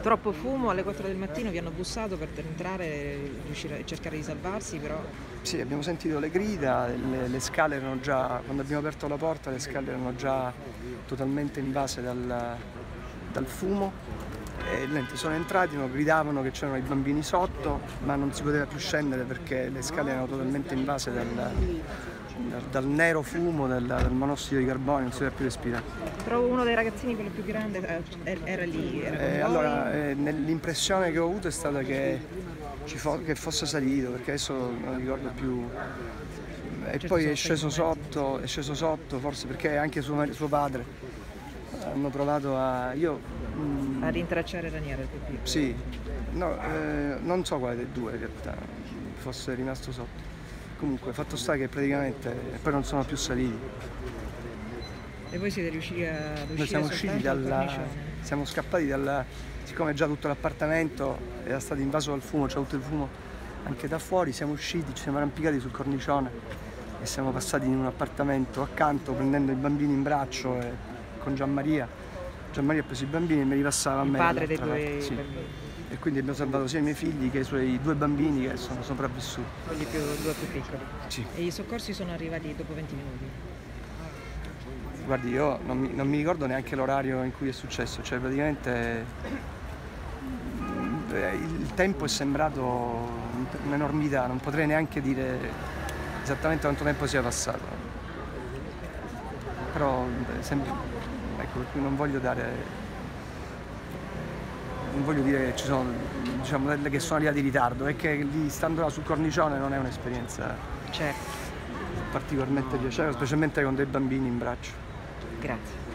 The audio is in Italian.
Troppo fumo, alle 4 del mattino vi hanno bussato per entrare, riuscire a cercare di salvarsi, però... Sì, abbiamo sentito le grida, le scale erano già, quando abbiamo aperto la porta, le scale erano già totalmente invase dal fumo. E niente, sono entrati, gridavano che c'erano i bambini sotto, ma non si poteva più scendere perché le scale erano totalmente invase dal nero fumo del monossido di carbonio, non si poteva più respirare. Però uno dei ragazzini, quello più grande, era lì, era con voi? Allora, l'impressione che ho avuto è stata che fosse salito, perché adesso non ricordo più. E Certo, poi è sceso sotto, forse perché anche suo padre hanno provato a... a rintracciare Raniero, il più piccolo. Sì, no, non so quale dei due in realtà fosse rimasto sotto. Comunque, fatto sta che praticamente poi non sono più saliti. E voi siete riusciti ad uscire? Noi siamo usciti siamo scappati siccome già tutto l'appartamento era stato invaso dal fumo, c'è tutto il fumo anche da fuori, siamo usciti, ci siamo arrampicati sul cornicione e siamo passati in un appartamento accanto prendendo i bambini in braccio con Gianmaria. Gianmaria ha preso i bambini e mi ripassava a me. Il padre dei due sì. bambini. E quindi abbiamo salvato sia i miei figli che i suoi 2 bambini che sono sopravvissuti. Quelli due più piccoli. Sì. E i soccorsi sono arrivati dopo 20 minuti? Guardi, io non mi ricordo neanche l'orario in cui è successo, cioè praticamente il tempo è sembrato un'enormità, non potrei neanche dire esattamente quanto tempo sia passato. Però ecco, per cui non voglio dire che ci sono, diciamo, che sono arrivati in ritardo, è che lì stando là sul cornicione non è un'esperienza Certo. particolarmente piacevole, specialmente con dei bambini in braccio. Grazie.